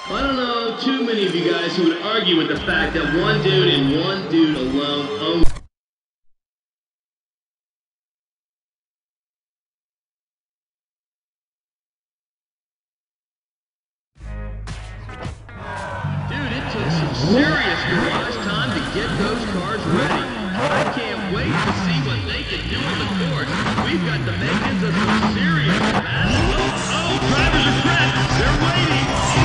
I don't know too many of you guys who would argue with the fact that one dude and one dude alone owns. Dude, it took some serious garage time to get those cars ready. I can't wait to see what they can do on the course. We've got the makings of some serious battle. Oh, drivers are pressed. They're waiting.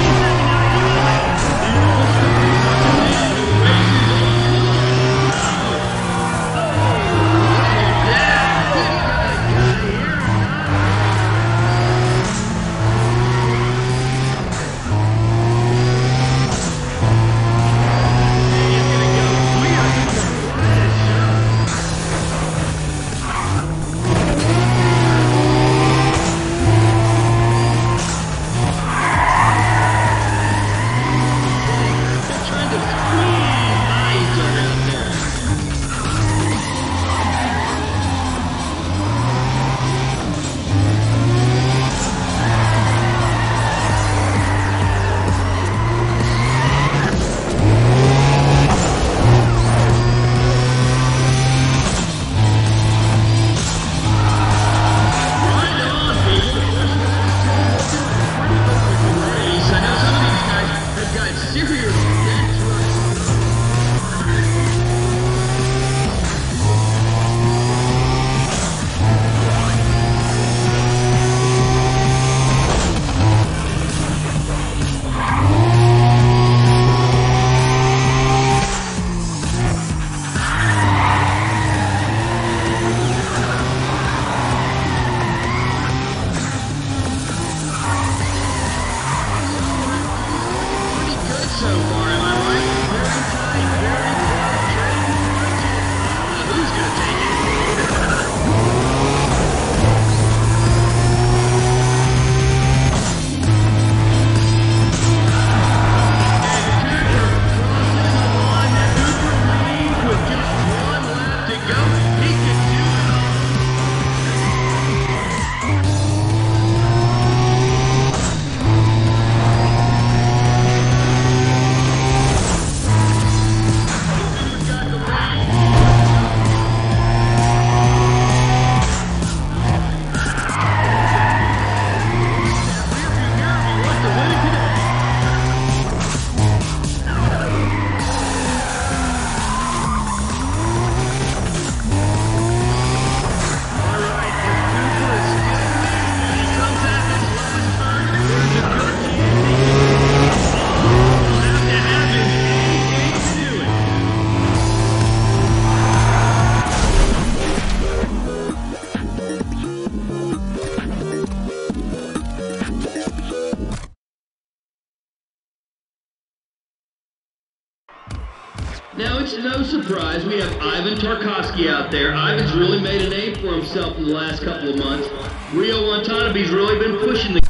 Now, it's no surprise we have Ivan Tarkovsky out there. Ivan's really made a name for himself in the last couple of months. Rio Watanabe's really been pushing the...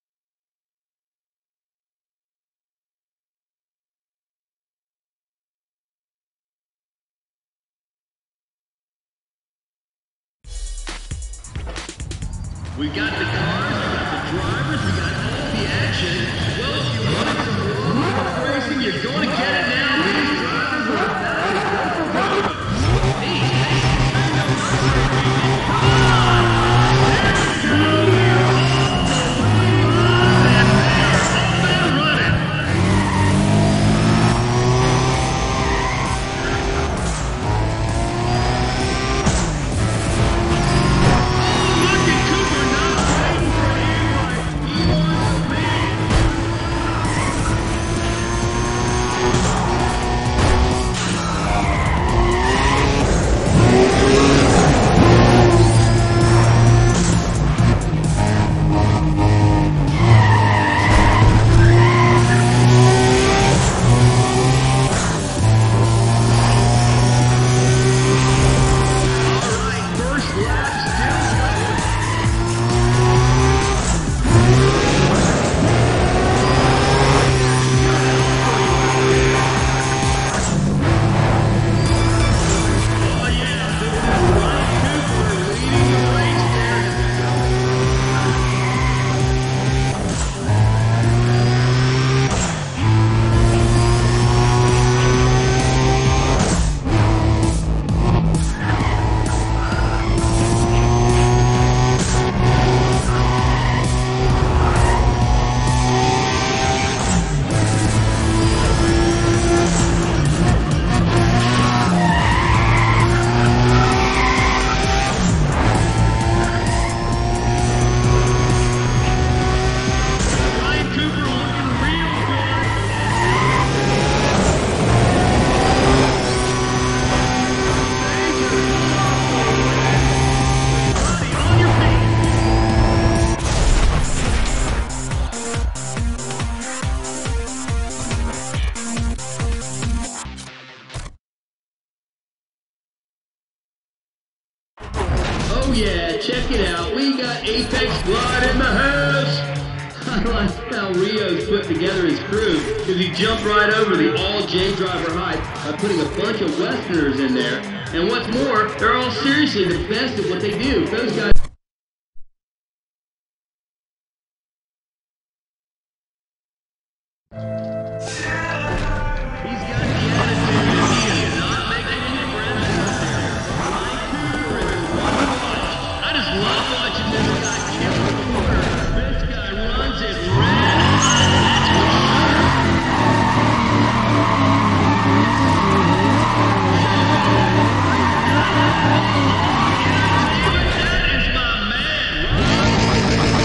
We got the cars, we got the drivers, we got all the action. Well, if you wanted some more racing, you're going to get it now. These drivers are about to go for broke. check it out. We got Apex Squad in the house. I like how Rio's put together his crew, because he jumped right over the all-J driver hype by putting a bunch of Westerners in there. And what's more, they're all seriously the best at what they do. Those guys... He's got the attitude, and he is not making any friends out there. Ryan Cooper is one to watch. I just love watching this guy kill the corner. This guy runs it red hot. That's for sure. That is my man.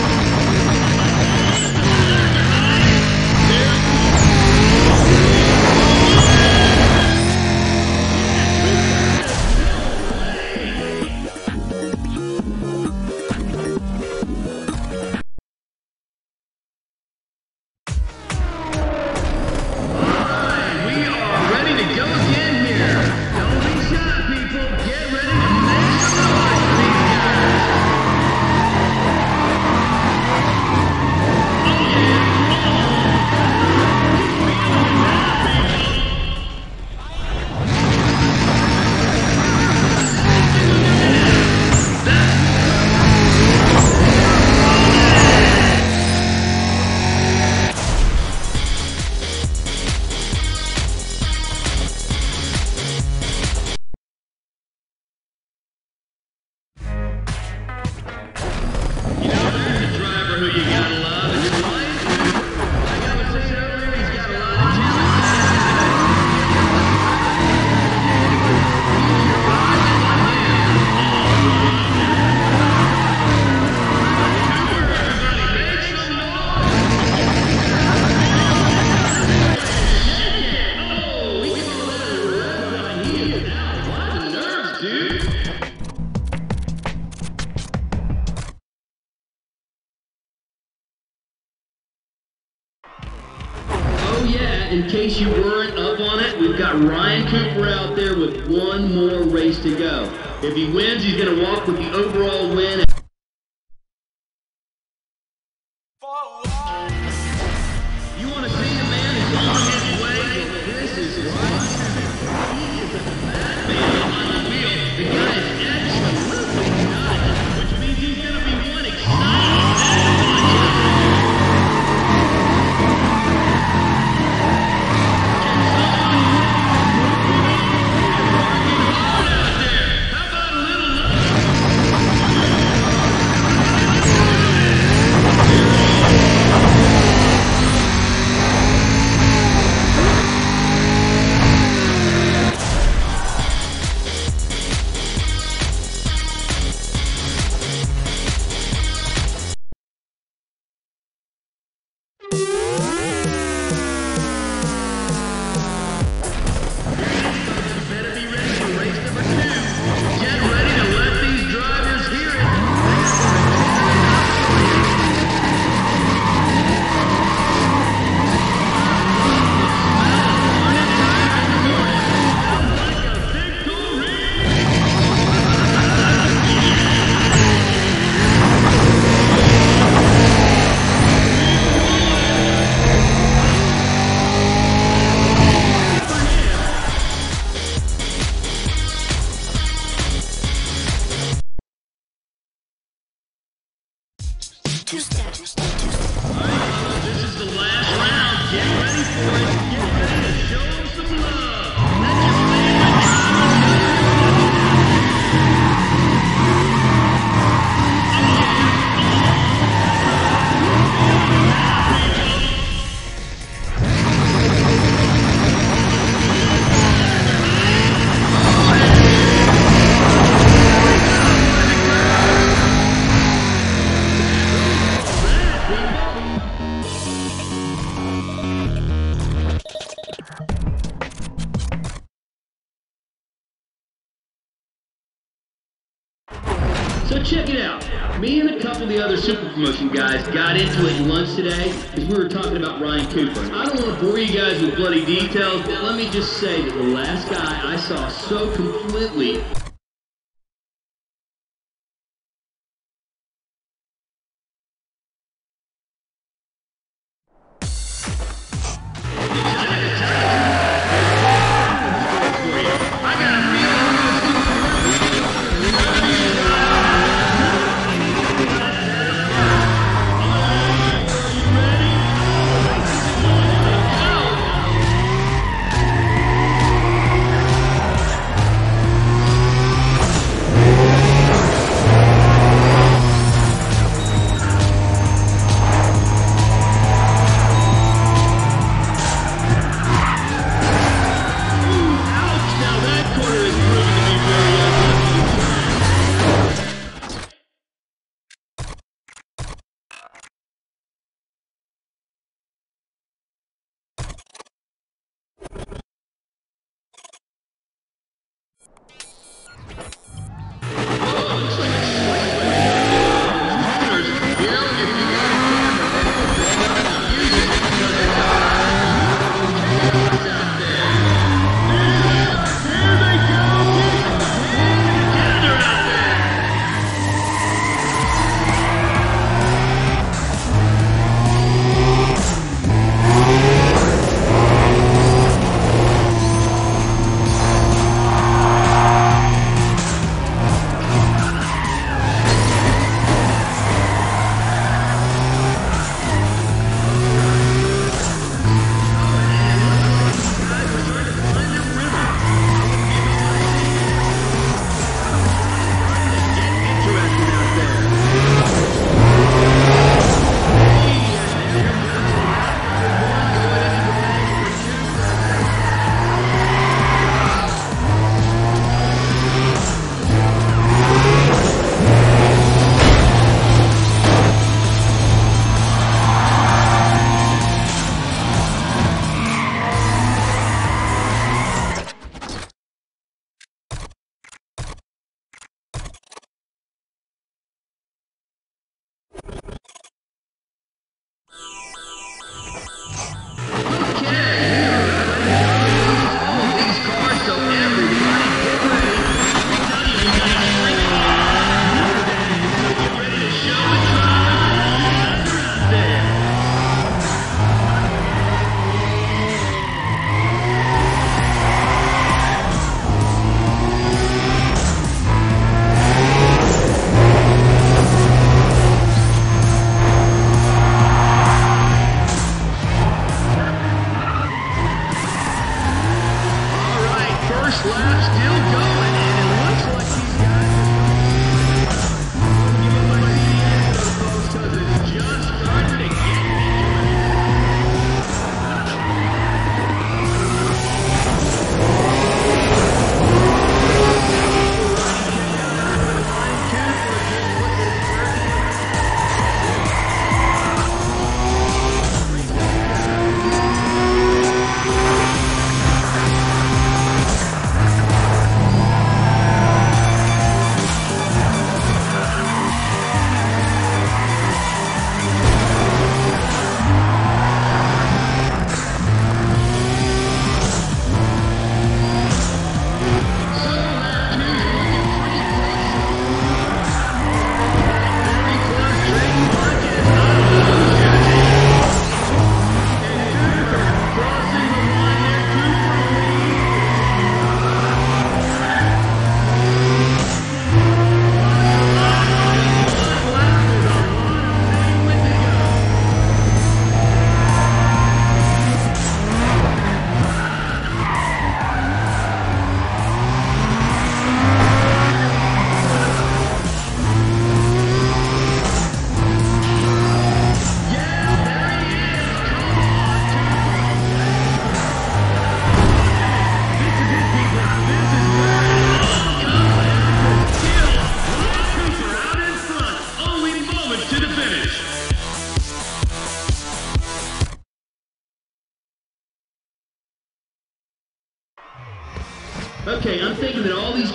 In case you weren't up on it, we've got Ryan Cooper out there with one more race to go. If he wins, he's going to walk with the overall win. You want to see the man who's on his way? This is Ryan Cooper. He is a madman on the wheel. The guy is absolutely nuts, which means he's going to be one exciting So check it out. Me and a couple of the other Super Promotion guys got into it at lunch today because we were talking about Ryan Cooper. I don't want to bore you guys with bloody details, but let me just say that the last guy I saw so completely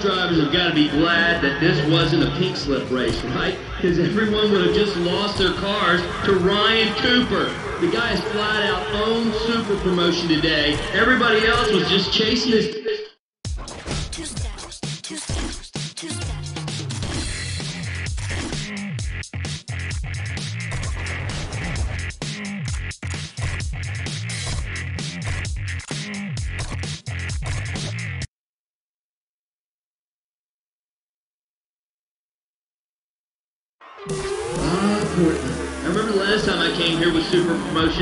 drivers have got to be glad that this wasn't a pink slip race, right? Because everyone would have just lost their cars to Ryan Cooper. The guy has flat out owned Super Promotion today. Everybody else was just chasing his... Courtney. I remember the last time I came here with Super Promotion.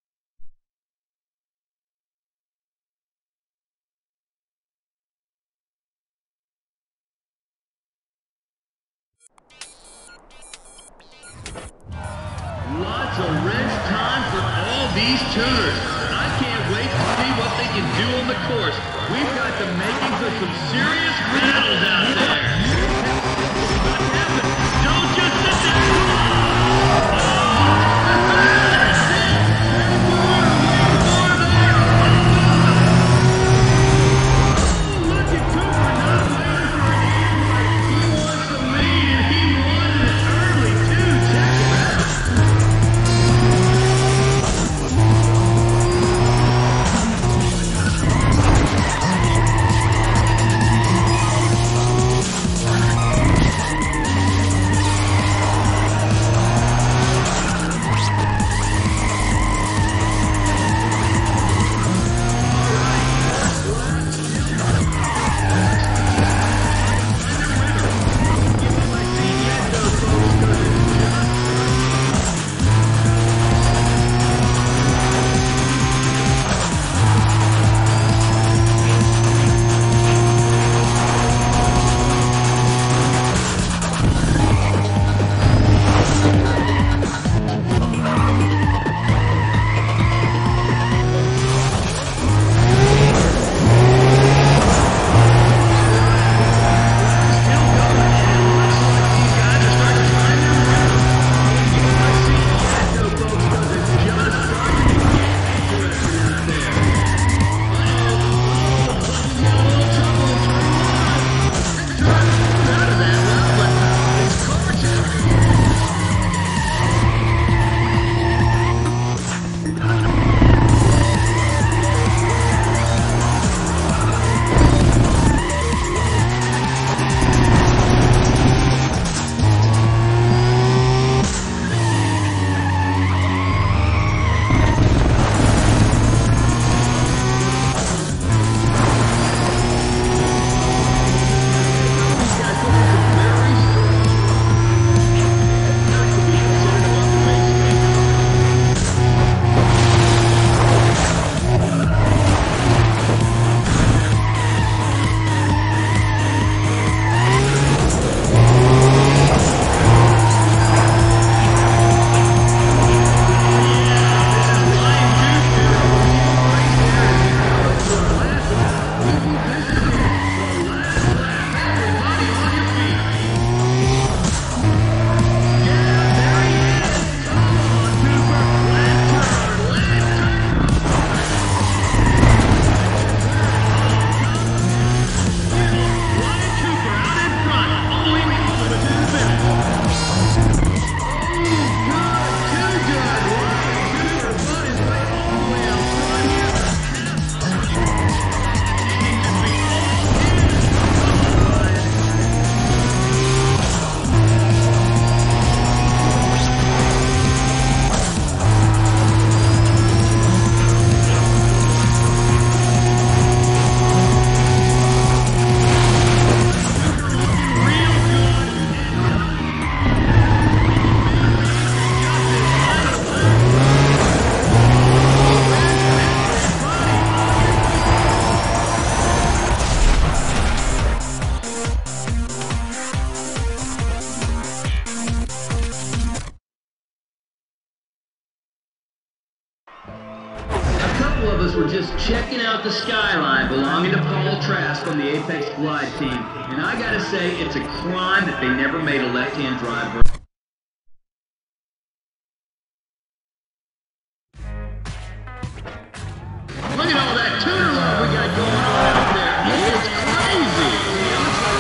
Lots of wrench time for all these tuners. I can't wait to see what they can do on the course. We've got the makings of some serious battles out there. Don't just sit there. Were just checking out the skyline belonging to Paul Trask on the Apex Glide team, and I gotta say, it's a crime that they never made a left-hand drive. Look at all that tuner love we got going on out there. It's crazy.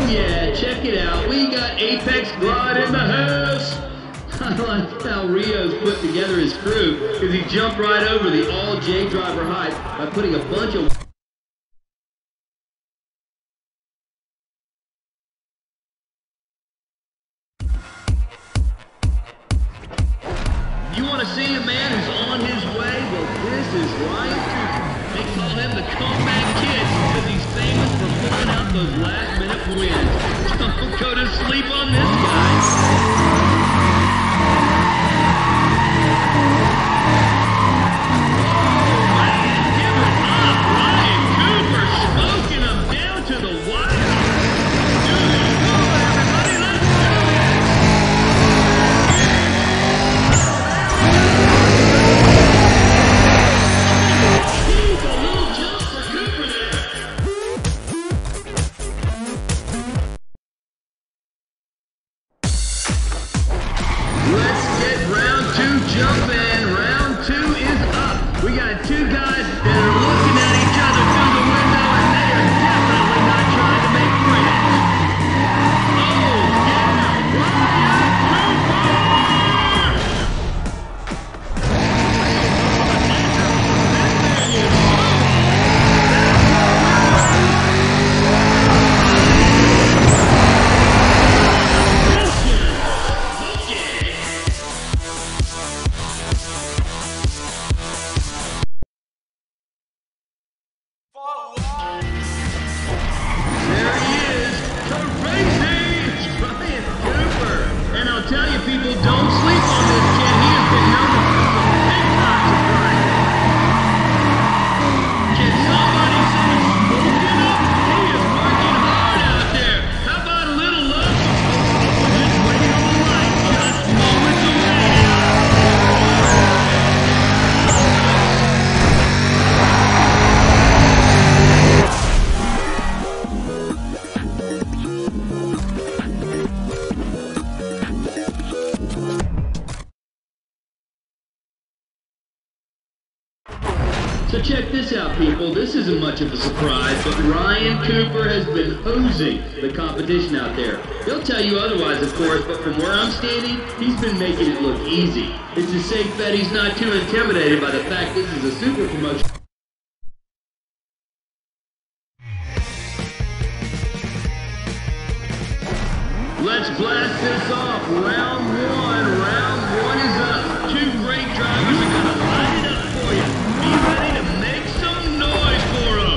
Oh yeah, check it out. We got Apex Glide in the house. I like how Rio's put together his crew because he jumped right over the all J driver hype by putting a bunch of... You want to see a man who's on his way? Well, this is Ryan Cooper. They call him the comeback kid because he's famous for pulling out those last-minute wins. Don't go to sleep on this guy. So check this out, people. This isn't much of a surprise, but Ryan Cooper has been hosing the competition out there. He'll tell you otherwise, of course, but from where I'm standing, he's been making it look easy. It's a safe bet he's not too intimidated by the fact this is a super promotion. Let's blast this off. Round one is up. Two great drivers are going to line it up for you. Be ready to make some noise for them.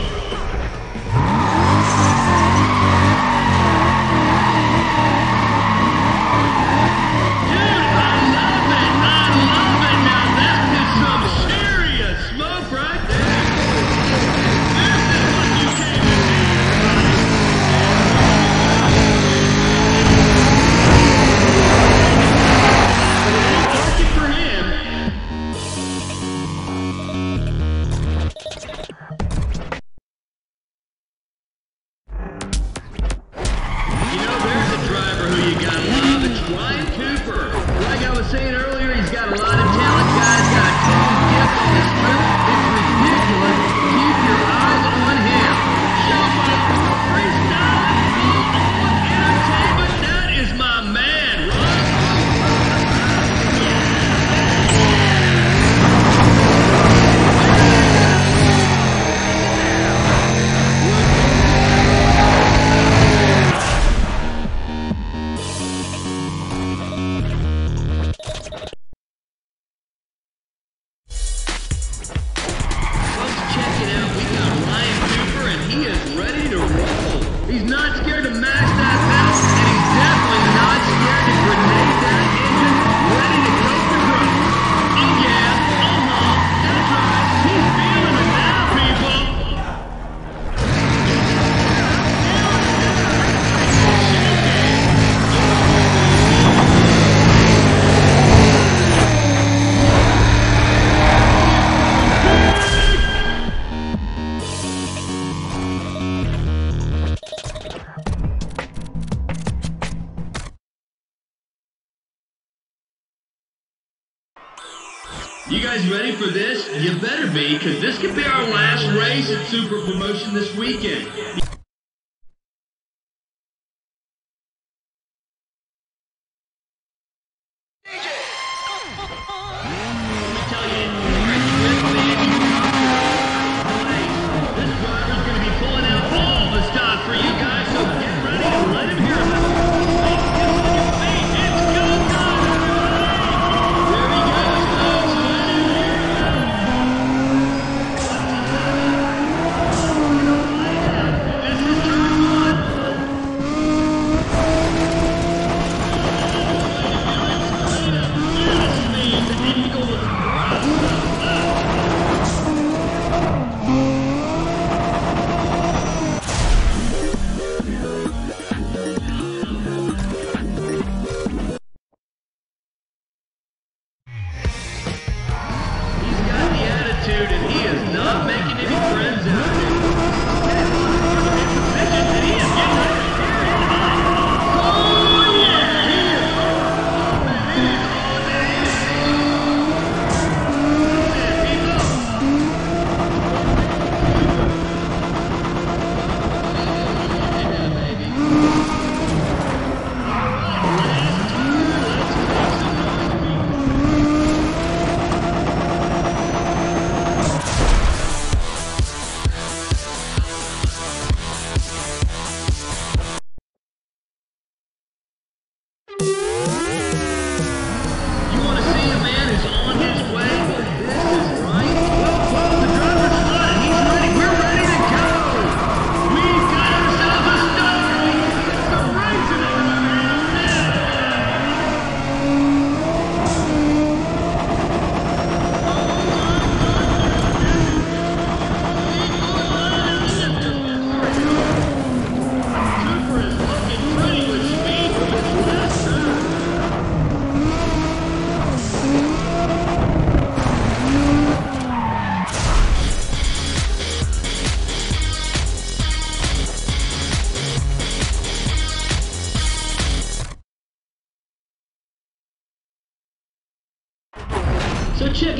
Dude, I love it. Now that is some serious smoke right there. This is what you came to see. Saying earlier, he's got a lot of talent, guys. Got a total gift on this trip. It's ridiculous. Keep your eyes on him. Showboat, freestyle, full-on entertainment. That is my man, right? He's not scared to mash that pedal, and he's definitely not scared to grenade that engine, ready to go for growth. Oh yeah, that's right, he's feeling it now, people. You guys ready for this? You better be, because this could be our last race at Super Promotion this weekend.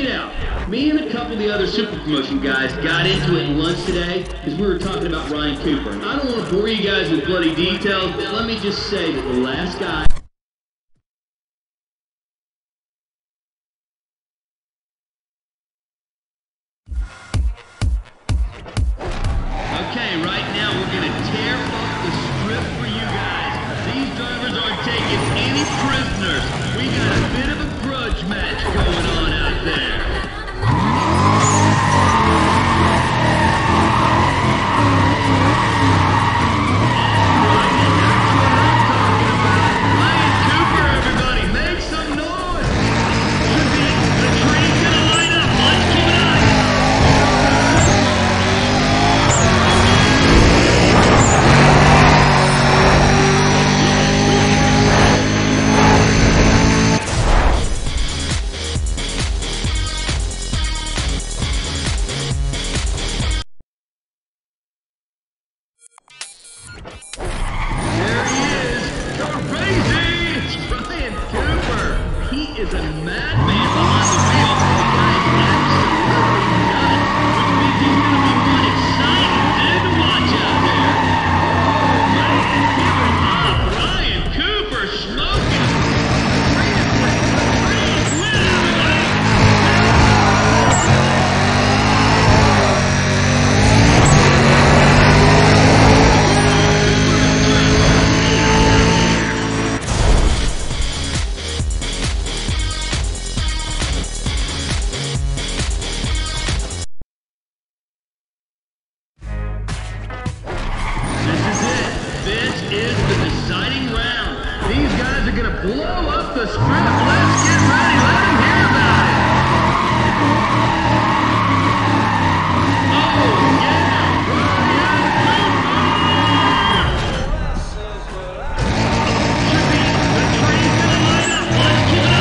it out. Me and a couple of the other Super Promotion guys got into it in lunch today because we were talking about Ryan Cooper. I don't want to bore you guys with bloody details, but let me just say that the last guy... Okay, right now we're going to tear up the strip for you guys. These drivers aren't taking any prisoners. We got a bit of a grudge match going on out there. Ryan Cooper, everybody, make some noise! Should be the train's gonna line up. Let's keep it up. There he is, the Ryzen! It's Ryan Cooper. He is a madman behind the wheel. The guy is absolutely nuts, which means he's going to be one exciting dude to watch out there. Oh, man, give it up. Ryan Cooper smoking. Freeze win, everybody. This is the deciding round. These guys are going to blow up the strip. Let's get ready. Let them hear about it. Oh, yeah. Ryan Cooper. Should be the train's going to line up. Let's keep it up.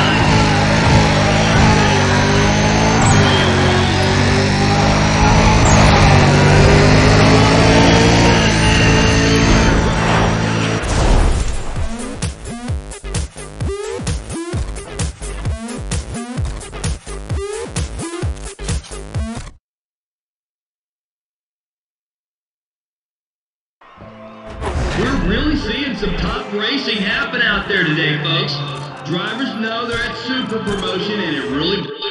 We're really seeing some top racing happen out there today, folks. Drivers know they're at Super Promotion, and it really